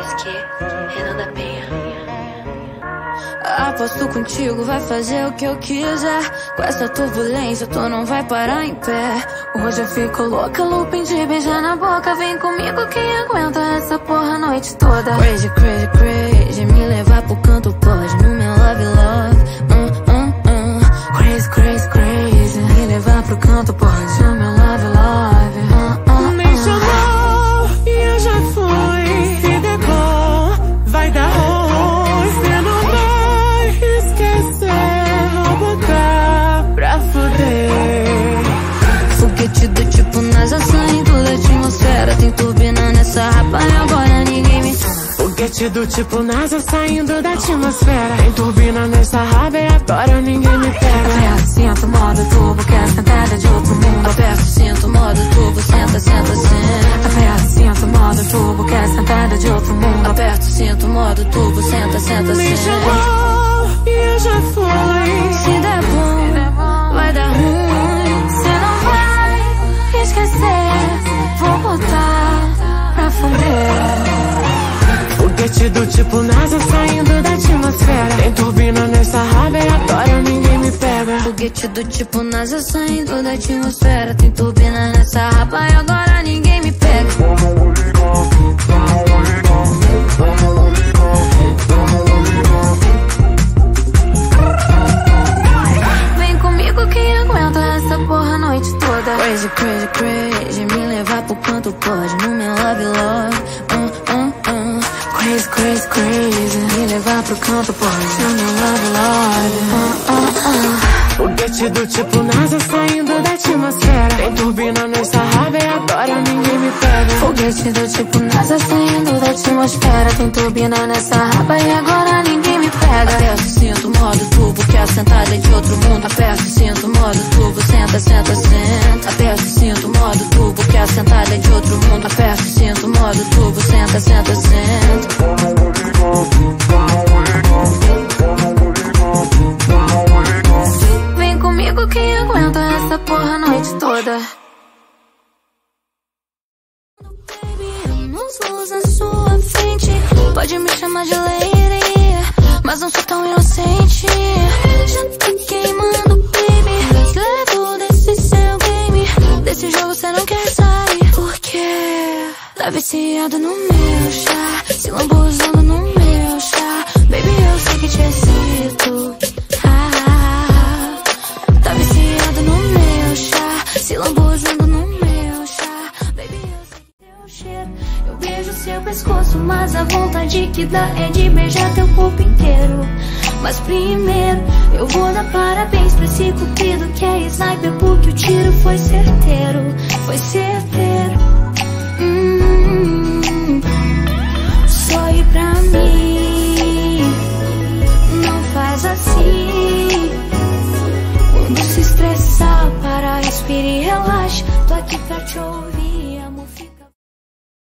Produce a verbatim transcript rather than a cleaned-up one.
Husky, Renan da Penha. Aposto contigo, vai fazer o que eu quiser. Com essa turbulência, tu não vai parar em pé. Hoje eu fico louca, looping de beijar na boca. Vem comigo, quem aguenta essa porra a noite toda. Crazy, crazy, crazy, me levar pro canto pode. No meu love, love, uh, uh, uh. Crazy, crazy, crazy, me levar pro canto pode. No meu love, love, uh, uh, uh. Me chamou e eu já fui. Se decor, vai dar ruim. Cê não vai esquecer. Vou botar pra fuder. Foguete do tipo NASA saindo da atmosfera. Tem turbina nessa rapa e agora ninguém me... Foguete do tipo NASA saindo da atmosfera. Tem turbina nessa raba e agora ninguém me pega. Aperta, sinto, modo turbo, quer sentada de outro mundo. Aperta, sinto, modo turbo, senta, senta, senta. Aperta, sinto, modo turbo, quer sentada de outro mundo. Aperta, sinto, modo turbo, senta, senta, Me senta. chamou e eu já fui. Se der bom, vai dar ruim. Cê não vai esquecer. Vou botar pra fuder. Foguete do tipo NASA saindo da atmosfera. Tem turbina nessa raba e agora ninguém me pega. Foguete do tipo NASA saindo da atmosfera. Tem turbina nessa raba e agora ninguém me pega. Vem comigo, quem aguenta essa porra a noite toda. Crazy, crazy, crazy, me levar pro canto pode. No meu love, love, uh, uh, uh. Crazy, crazy, crazy, me levar pro canto pode. No meu love, love, uh, uh, uh. Foguete do tipo NASA saindo da atmosfera. Tem turbina nessa raba e agora ninguém me pega. Foguete do tipo NASA saindo da atmosfera. Tem turbina nessa raba e agora ninguém me pega. Aperto, sinto, modo turbo, que a sentada é de outro mundo. Aperto, sinto, modo turbo, senta, senta, senta. Aperto, sinto, modo turbo, que a sentada é de outro mundo. Aperto, sinto, modo turbo, senta, senta, senta. Vem comigo, quem aguenta essa porra a noite toda. Luz na sua frente, pode me chamar de lady, mas não sou tão inocente. Já tá queimando, baby. Levo desse seu game. Desse jogo cê não quer sair. Por quê? Tá viciado no meu chá, se lambuzando no meu chá. Baby, eu sei que te excito. Ah, ah, ah. Tá viciado no meu chá, se lambuzando no meu chá. Baby, eu sei que teu cheiro. Eu beijo seu pescoço, mas a vontade que dá é de beijar teu corpo inteiro. Mas primeiro eu vou dar parabéns pra esse cupido que é sniper, porque o tiro foi certeiro, foi certeiro. Hum, sorri pra mim, não faz assim. Quando se estressar, para, respire e relaxa. Tô aqui pra te ouvir.